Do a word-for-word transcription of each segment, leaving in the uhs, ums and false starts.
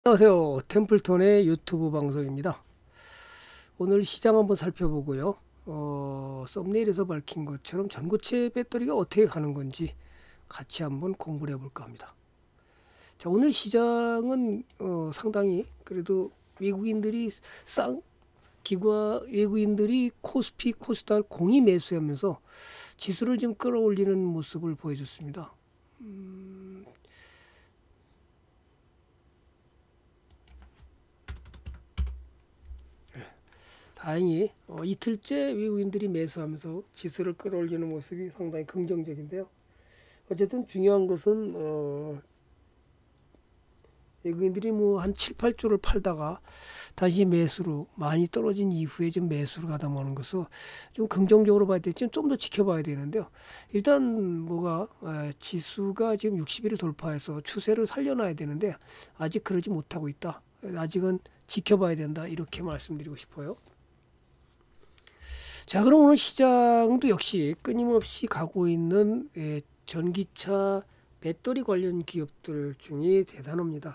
안녕하세요. 템플턴의 유튜브 방송입니다. 오늘 시장 한번 살펴보고요. 어, 썸네일에서 밝힌 것처럼 전고체 배터리가 어떻게 가는 건지 같이 한번 공부를 해볼까 합니다. 자, 오늘 시장은 어, 상당히 그래도 외국인들이 쌍 기관 외국인들이 코스피, 코스닥 공이 매수하면서 지수를 좀 끌어올리는 모습을 보여줬습니다. 음, 다행히 어, 이틀째 외국인들이 매수하면서 지수를 끌어올리는 모습이 상당히 긍정적인데요. 어쨌든 중요한 것은 어, 외국인들이 뭐 한 칠, 팔 조를 팔다가 다시 매수로 많이 떨어진 이후에 좀 매수로 가담하는 것을 좀 긍정적으로 봐야 될지 좀 더 지켜봐야 되는데요. 일단 뭐가 에, 지수가 지금 육십 일을 돌파해서 추세를 살려놔야 되는데 아직 그러지 못하고 있다. 아직은 지켜봐야 된다. 이렇게 말씀드리고 싶어요. 자, 그럼 오늘 시장도 역시 끊임없이 가고 있는 예, 전기차 배터리 관련 기업들 중에 대단합니다.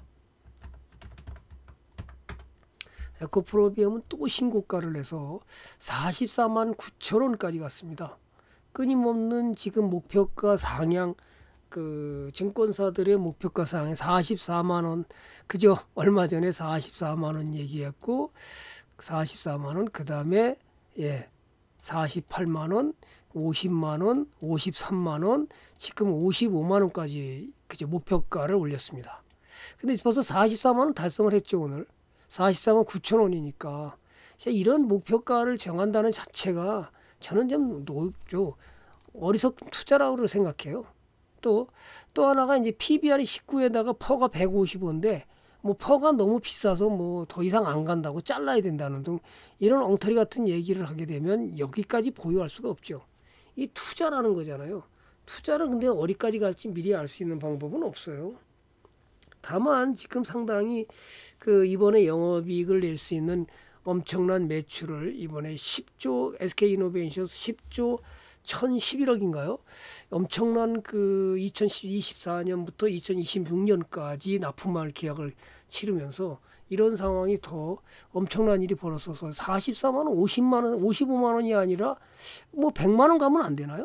에코프로비움은 또 신고가를 내서 사십사만 구천 원까지 갔습니다. 끊임없는 지금 목표가 상향, 그 증권사들의 목표가 상향 사십사만 원, 그죠? 얼마 전에 사십사만 원 얘기했고 사십사만 원, 그 다음에 예, 사십팔만 원, 오십만 원, 오십삼만 원, 지금 오십오만 원까지 그죠? 목표가를 올렸습니다. 근데 벌써 사십사만 원 달성을 했죠, 오늘. 사십사만 구천 원이니까. 이런 목표가를 정한다는 자체가 저는 좀 노죠. 어리석은 투자라고 생각해요. 또, 또 하나가 이제 피비알이 십구에다가 퍼가 백오십오인데 뭐 퍼가 너무 비싸서 뭐 더 이상 안 간다고 잘라야 된다는 등 이런 엉터리 같은 얘기를 하게 되면 여기까지 보유할 수가 없죠. 이 투자라는 거잖아요. 투자를 근데 어디까지 갈지 미리 알 수 있는 방법은 없어요. 다만 지금 상당히 그 이번에 영업이익을 낼 수 있는 엄청난 매출을 이번에 십조 에스케이이노베이션 십조 천십일억인가요? 엄청난 그 이천이십사 년부터 이천이십육 년까지 납품할 계약을 치르면서 이런 상황이 더 엄청난 일이 벌어져서 사십사만 원, 오십만 원, 오십오만 원이 아니라 뭐 백만 원 가면 안 되나요?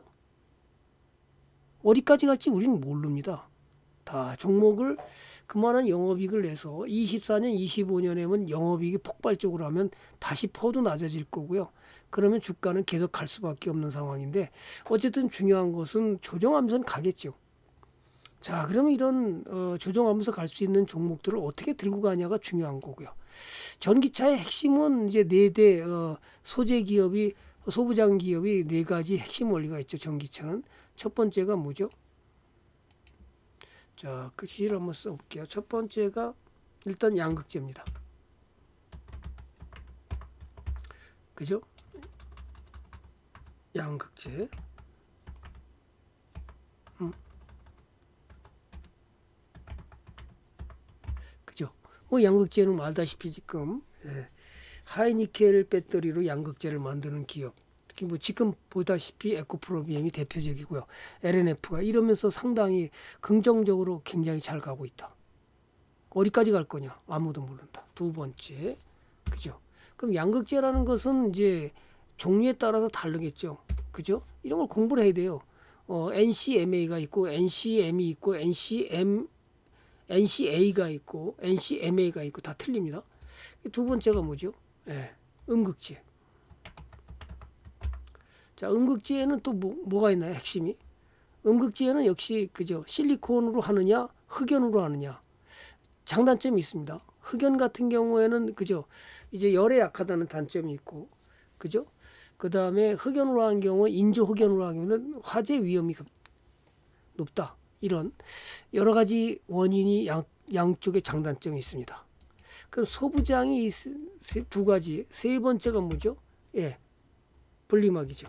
어디까지 갈지 우리는 모릅니다. 다 종목을 그만한 영업이익을 내서 이십사 년, 이십오 년에는 영업이익이 폭발적으로 하면 다시 퍼도 낮아질 거고요. 그러면 주가는 계속 갈 수밖에 없는 상황인데 어쨌든 중요한 것은 조정하면서는 가겠죠. 자, 그러면 이런 어, 조정하면서 갈 수 있는 종목들을 어떻게 들고 가냐가 중요한 거고요. 전기차의 핵심은 이제 네 대 어, 소재 기업이 소부장 기업이 네 가지 핵심 원리가 있죠. 전기차는 첫 번째가 뭐죠? 자, 글씨를 한번 써볼게요. 첫 번째가 일단 양극재입니다. 그죠? 양극재. 음. 그죠? 뭐 양극재는 알다시피 지금 예, 하이니켈 배터리로 양극재를 만드는 기업. 특히 뭐 지금 보다시피 에코프로비엠이 대표적이고요. 엘엔에프가 이러면서 상당히 긍정적으로 굉장히 잘 가고 있다. 어디까지 갈 거냐? 아무도 모른다. 두 번째, 그죠? 그럼 양극재라는 것은 이제 종류에 따라서 다르겠죠. 그죠? 이런 걸 공부를 해야 돼요. 어, 엔씨엠에이가 있고 엔씨엠이 있고 엔씨엠, 엔씨에이가 있고 엔씨엠에이가 있고 다 틀립니다. 두 번째가 뭐죠? 예, 음극재. 자, 음극재에는 또 뭐, 뭐가 있나요? 핵심이. 음극재는 역시 그죠? 실리콘으로 하느냐, 흑연으로 하느냐. 장단점이 있습니다. 흑연 같은 경우에는 그죠? 이제 열에 약하다는 단점이 있고, 그죠? 그 다음에 흑연으로 하는 경우, 인조 흑연으로 하는 경우는 화재 위험이 높다. 이런 여러 가지 원인이 양, 양쪽에 장단점이 있습니다. 그럼 소부장이 이 두 가지, 세 번째가 뭐죠? 예, 분리막이죠.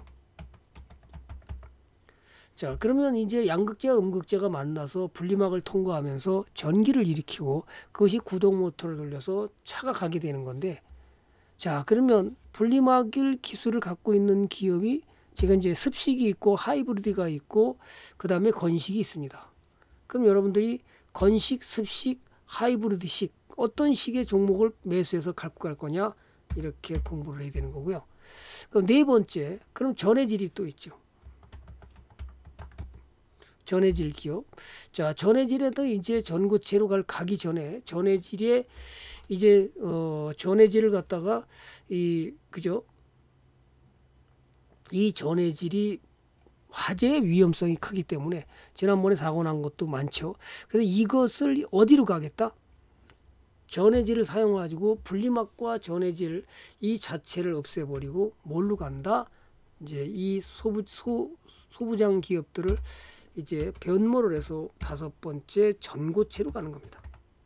자, 그러면 이제 양극재와 음극재가 만나서 분리막을 통과하면서 전기를 일으키고 그것이 구동 모터를 돌려서 차가 가게 되는 건데, 자, 그러면 분리막일 기술을 갖고 있는 기업이 지금 이제 습식이 있고 하이브리드가 있고 그 다음에 건식이 있습니다. 그럼 여러분들이 건식, 습식, 하이브리드식 어떤 식의 종목을 매수해서 갖고 갈 거냐 이렇게 공부를 해야 되는 거고요. 그럼 네 번째, 그럼 전해질이 또 있죠. 전해질 기업. 자, 전해질에도 이제 전고체로 갈 가기 전에 전해질에 이제 어 전해질을 갖다가 이 그죠? 이 전해질이 화재의 위험성이 크기 때문에 지난번에 사고 난 것도 많죠. 그래서 이것을 어디로 가겠다? 전해질을 사용해가지고 분리막과 전해질 이 자체를 없애버리고 뭘로 간다? 이제 이 소부 소 소부장 기업들을 이제 변모를 해서 다섯 번째 전고체로 가는 겁니다.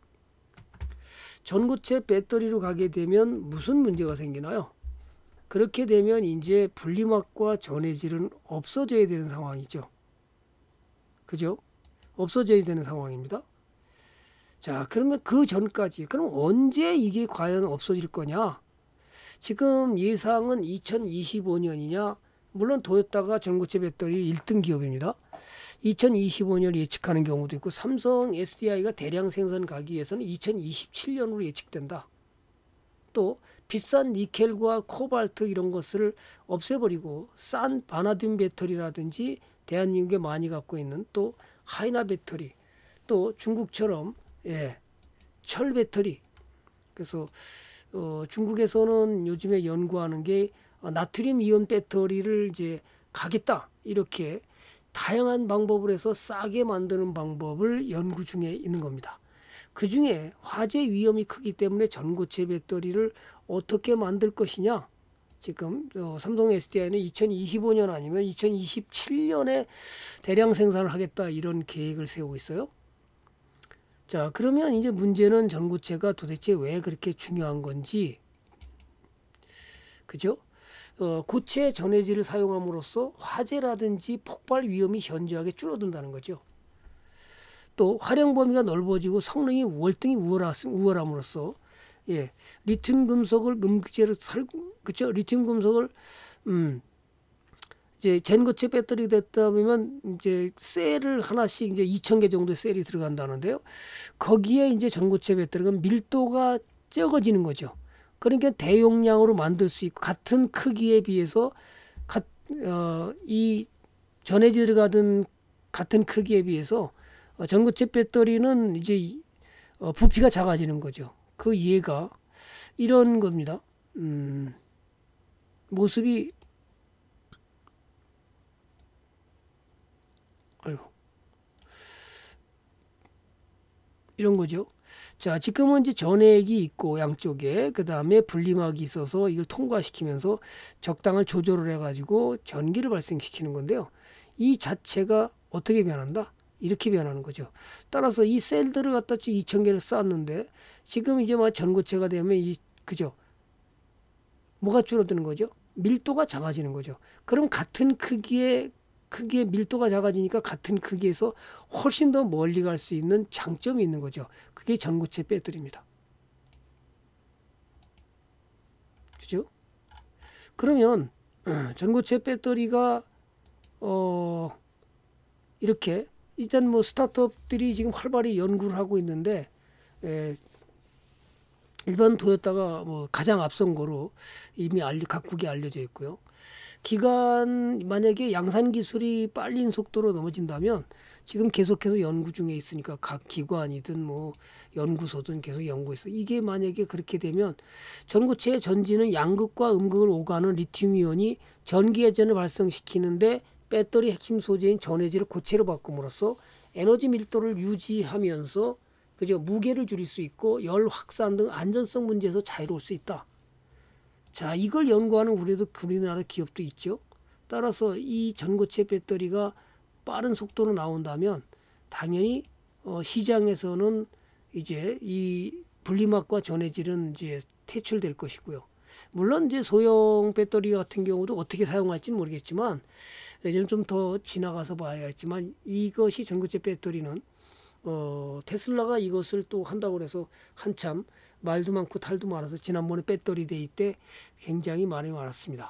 전고체 배터리로 가게 되면 무슨 문제가 생기나요? 그렇게 되면 이제 분리막과 전해질은 없어져야 되는 상황이죠. 그죠? 없어져야 되는 상황입니다. 자, 그러면 그 전까지, 그럼 언제 이게 과연 없어질 거냐? 지금 예상은 이천이십오 년이냐? 물론 도요타가 전고체 배터리 일 등 기업입니다. 이천이십오 년 예측하는 경우도 있고, 삼성 에스디아이가 대량 생산 가기 위해서는 이천이십칠 년으로 예측된다. 또 비싼 니켈과 코발트 이런 것을 없애버리고 싼 바나듐 배터리라든지 대한민국에 많이 갖고 있는 또 하이나 배터리, 또 중국처럼 예, 철 배터리. 그래서 어, 중국에서는 요즘에 연구하는 게 나트륨 이온 배터리를 이제 가겠다 이렇게 다양한 방법을 해서 싸게 만드는 방법을 연구 중에 있는 겁니다. 그 중에 화재 위험이 크기 때문에 전고체 배터리를 어떻게 만들 것이냐. 지금 어, 삼성 에스디아이는 이천이십오 년 아니면 이천이십칠 년에 대량 생산을 하겠다 이런 계획을 세우고 있어요. 자, 그러면 이제 문제는 전고체가 도대체 왜 그렇게 중요한 건지, 그죠? 어, 고체 전해질을 사용함으로써 화재라든지 폭발 위험이 현저하게 줄어든다는 거죠. 또 활용 범위가 넓어지고 성능이 월등히 우월함으로써 예, 리튬 금속을 음극재로 살, 그죠? 리튬 금속을 음, 이제 전고체 배터리 됐다 보면 이제 셀을 하나씩 이제 이천 개 정도의 셀이 들어간다는데요. 거기에 이제 전고체 배터리가 밀도가 적어지는 거죠. 그러니까 대용량으로 만들 수 있고 같은 크기에 비해서 가, 어, 이 전해질 들어가던 같은 크기에 비해서 어, 전고체 배터리는 이제 어, 부피가 작아지는 거죠. 그 이해가 이런 겁니다. 음, 모습이 아이고. 이런 거죠. 자, 지금은 이제 전액이 있고 양쪽에 그 다음에 분리막이 있어서 이걸 통과시키면서 적당한 조절을 해가지고 전기를 발생시키는 건데요. 이 자체가 어떻게 변한다? 이렇게 변하는 거죠. 따라서 이 셀들을 갖다 이천 개를 쌓았는데 지금 이제 막 전고체가 되면 이 그죠? 뭐가 줄어드는 거죠? 밀도가 작아지는 거죠. 그럼 같은 크기의 크기의 밀도가 작아지니까 같은 크기에서 훨씬 더 멀리 갈 수 있는 장점이 있는 거죠. 그게 전고체 배터리입니다. 그죠? 그러면 전고체 배터리가 어 이렇게 일단 뭐 스타트업들이 지금 활발히 연구를 하고 있는데 에, 일반 도요타가 뭐 가장 앞선 거로 이미 알리 각국에 알려져 있고요. 기간 만약에 양산 기술이 빨린 속도로 넘어진다면 지금 계속해서 연구 중에 있으니까 각 기관이든 뭐 연구소든 계속 연구해서 이게 만약에 그렇게 되면 전고체의 전지는 양극과 음극을 오가는 리튬이온이 전기 회전을 발생시키는데 배터리 핵심 소재인 전해질을 고체로 바꿈으로써 에너지 밀도를 유지하면서 그죠 무게를 줄일 수 있고 열 확산 등 안전성 문제에서 자유로울 수 있다. 자, 이걸 연구하는 우리도 우리나라 기업도 있죠. 따라서 이 전고체 배터리가 빠른 속도로 나온다면 당연히 어, 시장에서는 이제 이 분리막과 전해질은 이제 퇴출될 것이고요. 물론 이제 소형 배터리 같은 경우도 어떻게 사용할지는 모르겠지만 예전 좀 더 지나가서 봐야겠지만 이것이 전고체 배터리는 어, 테슬라가 이것을 또 한다고 해서 한참 말도 많고 탈도 많아서 지난번에 배터리 데이 때 굉장히 많이 많았습니다.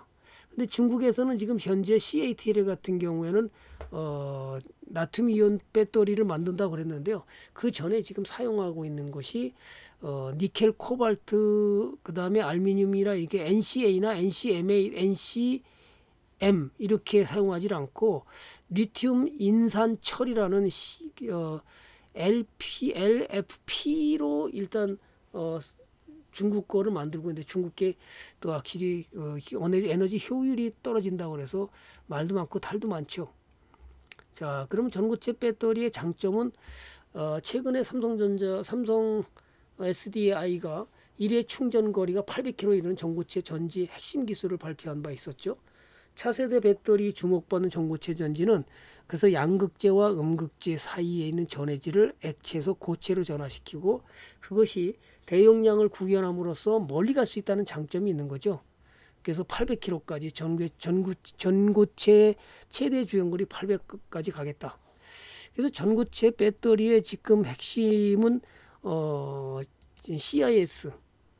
근데 중국에서는 지금 현재 씨에이티엘 같은 경우에는 어, 나트륨 이온 배터리를 만든다고 그랬는데요. 그 전에 지금 사용하고 있는 것이 어, 니켈, 코발트, 그 다음에 알루미늄이나 이게 엔씨에이나 엔씨엠에이, 엔씨엠 이렇게 사용하지 않고 리튬 인산 철이라는 시, 어, 엘피, 엘에프피로 일단 어, 중국 거를 만들고 있는데 중국계 또 확실히 어, 에너지 효율이 떨어진다고 그래서 말도 많고 탈도 많죠. 자, 그럼 전고체 배터리의 장점은 어, 최근에 삼성전자, 삼성 에스디아이가 일회 충전 거리가 팔백 킬로미터 이르는 전고체 전지 핵심 기술을 발표한 바 있었죠. 차세대 배터리 주목받는 전고체 전지는 그래서 양극재와 음극재 사이에 있는 전해질을 액체에서 고체로 전환시키고 그것이 대용량을 구현함으로써 멀리 갈 수 있다는 장점이 있는 거죠. 그래서 팔백 킬로미터까지 전고, 전고, 전고체 최대 주행거리 팔백까지 가겠다. 그래서 전고체 배터리의 지금 핵심은 어, 씨아이에스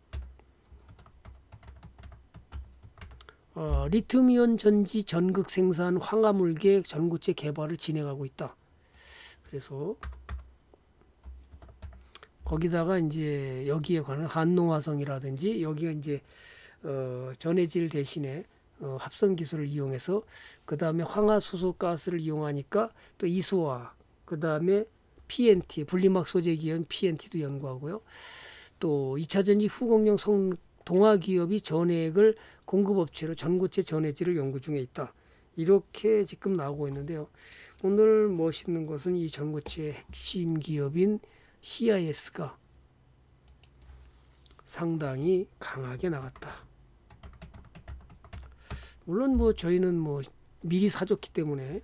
어, 리튬이온 전지 전극 생산 황화물계 전고체 개발을 진행하고 있다. 그래서 거기다가 이제 여기에 관한 한농화성이라든지 여기가 이제 어, 전해질 대신에 어, 합성 기술을 이용해서 그 다음에 황화수소 가스를 이용하니까 또 이소화, 그 다음에 피엔티 분리막 소재 기업 피엔티도 연구하고요. 또 이 차 전지 후공정 성 동아 기업이 전해액을 공급업체로 전고체 전해질을 연구 중에 있다. 이렇게 지금 나오고 있는데요. 오늘 멋있는 것은 이 전고체 핵심 기업인 씨아이에스가 상당히 강하게 나갔다. 물론 뭐 저희는 뭐 미리 사줬기 때문에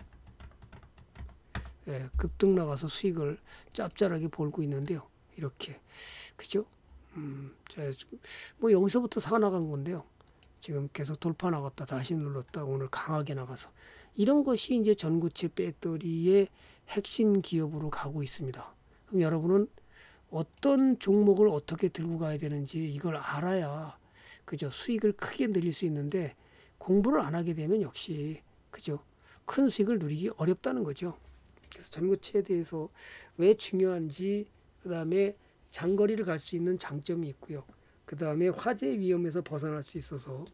예, 급등 나가서 수익을 짭짤하게 벌고 있는데요. 이렇게 그죠? 음, 자, 뭐 여기서부터 사 나간 건데요. 지금 계속 돌파 나갔다 다시 눌렀다 오늘 강하게 나가서 이런 것이 이제 전고체 배터리의 핵심 기업으로 가고 있습니다. 그럼 여러분은 어떤 종목을 어떻게 들고 가야 되는지 이걸 알아야 그죠? 수익을 크게 늘릴 수 있는데 공부를 안 하게 되면 역시 그죠? 큰 수익을 누리기 어렵다는 거죠. 그래서 전고체에 대해서 왜 중요한지 그 다음에 장거리를 갈 수 있는 장점이 있고요. 그 다음에 화재 위험에서 벗어날 수 있어서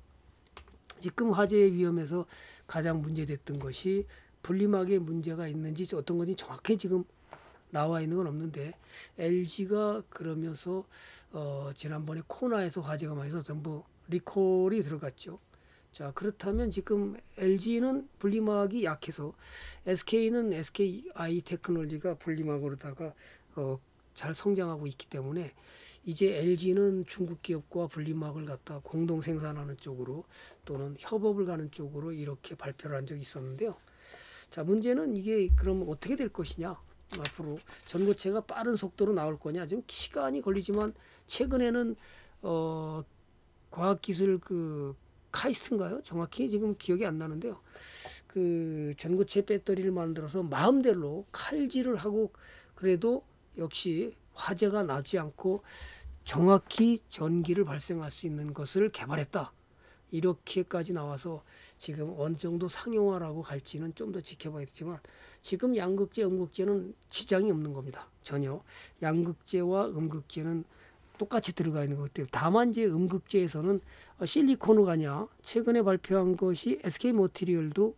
지금 화재의 위험에서 가장 문제됐던 것이 분리막에 문제가 있는지 어떤 건지 정확히 지금 나와 있는 건 없는데 엘지가 그러면서 어 지난번에 코나에서 화재가 많이 있어서 전부 리콜이 들어갔죠. 자, 그렇다면 지금 엘지는 분리막이 약해서 에스케이는 에스케이아이 테크놀리가 분리막으로다가 어, 잘 성장하고 있기 때문에 이제 엘지는 중국 기업과 분리막을 갖다 공동 생산하는 쪽으로 또는 협업을 가는 쪽으로 이렇게 발표를 한 적이 있었는데요. 자, 문제는 이게 그럼 어떻게 될 것이냐. 앞으로 전고체가 빠른 속도로 나올 거냐. 좀 시간이 걸리지만 최근에는 어, 과학기술 그 카이스트인가요? 정확히 지금 기억이 안 나는데요. 그 전고체 배터리를 만들어서 마음대로 칼질을 하고 그래도 역시 화재가 나지 않고 정확히 전기를 발생할 수 있는 것을 개발했다. 이렇게까지 나와서 지금 어느 정도 상용화라고 갈지는 좀 더 지켜봐야겠지만 지금 양극재, 음극재는 지장이 없는 겁니다. 전혀. 양극재와 음극재는 똑같이 들어가 있는 것 때문에 다만 이제 음극재에서는 실리콘으로 가냐 최근에 발표한 것이 에스케이 모티리얼도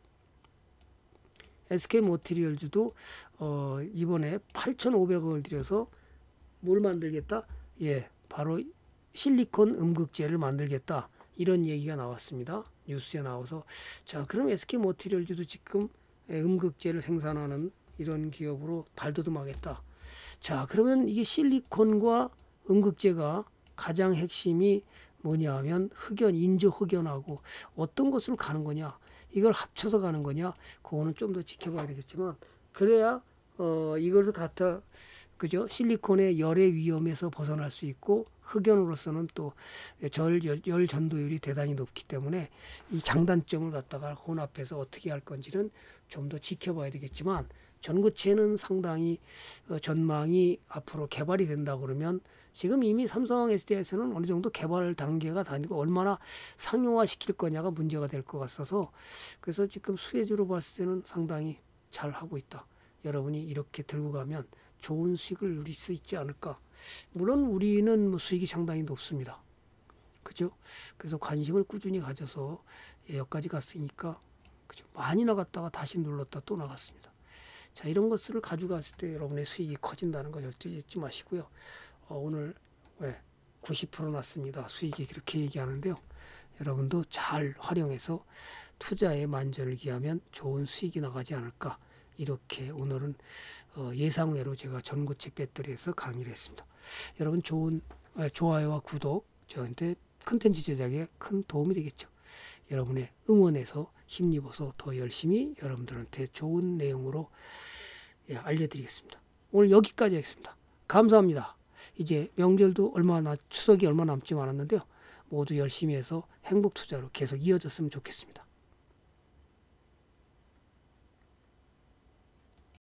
에스케이 모티리얼즈도 어, 이번에 팔천오백 원을 들여서 뭘 만들겠다? 예, 바로 실리콘 음극재를 만들겠다. 이런 얘기가 나왔습니다. 뉴스에 나와서 자, 그럼 에스케이 모티리얼즈도 지금 음극재를 생산하는 이런 기업으로 발돋움하겠다. 자, 그러면 이게 실리콘과 음극재가 가장 핵심이 뭐냐 하면 흑연, 인조 흑연하고 어떤 것으로 가는 거냐 이걸 합쳐서 가는 거냐 그거는 좀 더 지켜봐야 되겠지만 그래야 어, 이걸 갖다 그죠 실리콘의 열의 위험에서 벗어날 수 있고 흑연으로서는 또 절, 열 전도율이 대단히 높기 때문에 이 장단점을 갖다가 혼합해서 어떻게 할 건지는 좀 더 지켜봐야 되겠지만 전고체는 상당히 어, 전망이 앞으로 개발이 된다 그러면 지금 이미 삼성 에스디아에서는 어느 정도 개발 단계가 다니고 얼마나 상용화 시킬 거냐가 문제가 될 것 같아서 그래서 지금 수혜주로 봤을 때는 상당히 잘 하고 있다. 여러분이 이렇게 들고 가면 좋은 수익을 누릴 수 있지 않을까. 물론 우리는 뭐 수익이 상당히 높습니다. 그죠? 그래서 관심을 꾸준히 가져서 여기까지 갔으니까 그죠? 많이 나갔다가 다시 눌렀다 또 나갔습니다. 자, 이런 것들을 가져갔을 때 여러분의 수익이 커진다는 거 절대 잊지 마시고요. 어, 오늘 왜 구십 퍼센트 났습니다. 수익이 그렇게 얘기하는데요. 여러분도 잘 활용해서 투자에 만전을 기하면 좋은 수익이 나가지 않을까. 이렇게 오늘은 어, 예상외로 제가 전고체 배터리에서 강의를 했습니다. 여러분 좋은 어, 좋아요와 구독 저한테 컨텐츠 제작에 큰 도움이 되겠죠. 여러분의 응원에서 힘입어서 더 열심히 여러분들한테 좋은 내용으로 예, 알려드리겠습니다. 오늘 여기까지 하겠습니다. 감사합니다. 이제 명절도 얼마 나 추석이 얼마 남지 않았는데요. 모두 열심히 해서 행복 투자로 계속 이어졌으면 좋겠습니다.